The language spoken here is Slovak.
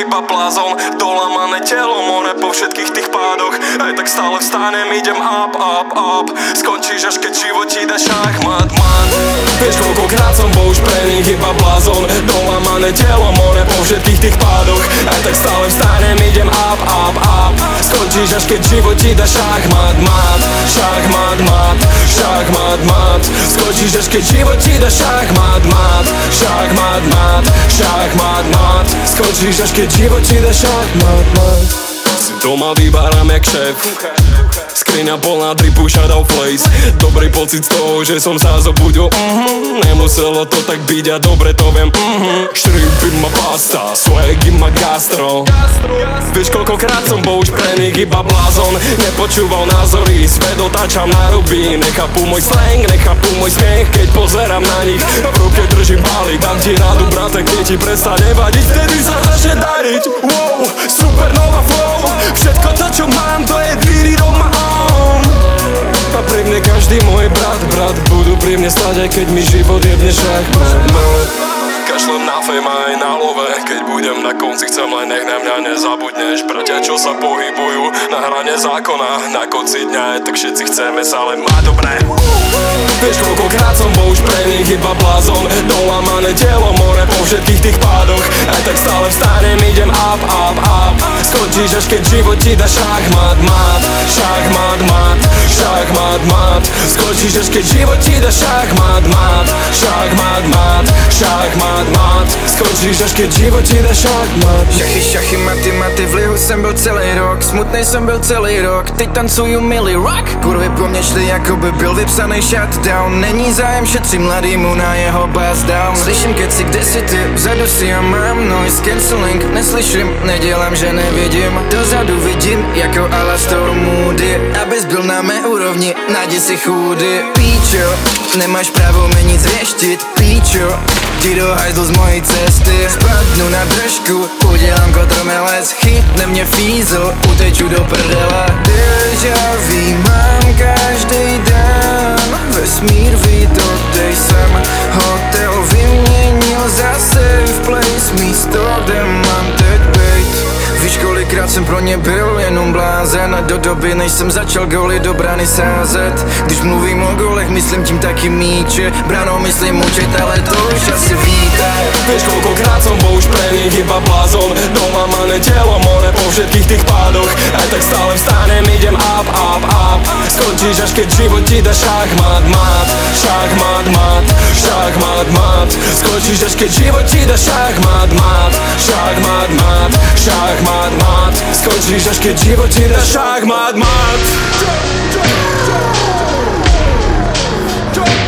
iba blázon. Dolamané telo, more po všetkých tých pádoch. Aj tak stále vstanem, idem up, up, up. Skončíš až keď život ti dá šachmat, man. Vieš koľkokrát som bol už pre nich iba blázon. Dolamané telo, more po všetkých tých pádoch. Aj tak stále vstanem, idem up, up, up. Skončíš až keď život ti dá šachmat, mat. Šachmat, mat, šachmat, mat. Skončíš až keď život ti dá šachmat, mat. Šachmat, mat, šachmat, mat. Skončíš až keď život ti dá šachmat, mat. Si doma vyberám jak šéf. Skriňa plná dripu, shadow place. Dobrý pocit z toho, že som sa zobudil. Nemuselo to tak byť a dobre to viem. Shrimpy ma pasta, swaggy ma gastro. Vieš koľkokrát som bol už pre nich iba blázon. Nepočúval názory, svet otáčam na ruby. Nechápu môj slang, nechápu môj smiech, keď pozerám na nich. V ruke držím balík, dám ti radu brate, keď ti prestane vadiť, vtedy sa začne dariť. Wow, supernova flow. Všetko to čo mám, to je dvíry do ma on. A pri mne každý môj brat, budú pri mne stať, aj keď mi život jebne šachmat. Kašlem na fame aj na love. Keď budem na konci, chcem len nech na mňa nezabudneš. Bratia, čo sa pohybujú na hrane zákona. Na konci dňa, tak všetci chceme sa len mať dobré. Vieš koľkokrát som bol už pre nich iba blázon. Dolamané telo, more po všetkých tých pádoch. Aj tak stále vstanem, idem up, up, up. Skončíš až keď život ti dá šachmat, mat. Šachmat, mat, šachmat, mat. Skončíš až keď život ti dá šachmat, mat. Šachmat, mat, šachmat, mat. Skončíš až keď život ti dá šachmat. Šachy, šachy, maty, maty, v lihu jsem byl celý rok. Smutnej jsem byl celý rok, teď tancuju milý rock. Kurvy po mně šli, jako by byl vypsaný shutdown. Není zájem, šetřím mladýmu na jeho buzz down. Slyším keci, kde si ty, vzadu si já mám noise cancelling. Neslyším, nedělám, že nevidím. Dozadu vidím, jako Alastor Moody. Abys byl na mé úrovni, najdi si chůdy. Píčo, nemáš právo mi nic věštit. Píčo, ti do hajzlu z mojej cesty. Spadnu na držku, udělám kotromelec. Chytne mě fízl, uteču do prdele. Deja vu mám každý den. Vesmír ví, dodej jsem. Hotel vyměnil za safe place. Místo, kde mám teď bejt. Víš, kolikrát jsem pro ně byl jenom blázen. A do doby, než jsem začal góly do brany sázet. Když mluvím o gólech, myslím tím taky míče. Branou myslím účet, ale to už asi víte. Vieš koľkokrát som bol už pre nich iba blázon. Dolamané telo, more po všetkých tých pádoch. Aj tak stále vstanem, idem up, up, up. Skončíš až keď život ti dá šachmat, mat. Šachmat, mat, šachmat, mat. Skončíš až keď život ti dá šachmat, mat. Šachmat, mat, šachmat, mat. Skončíš až keď život ti dá šachmat, mat.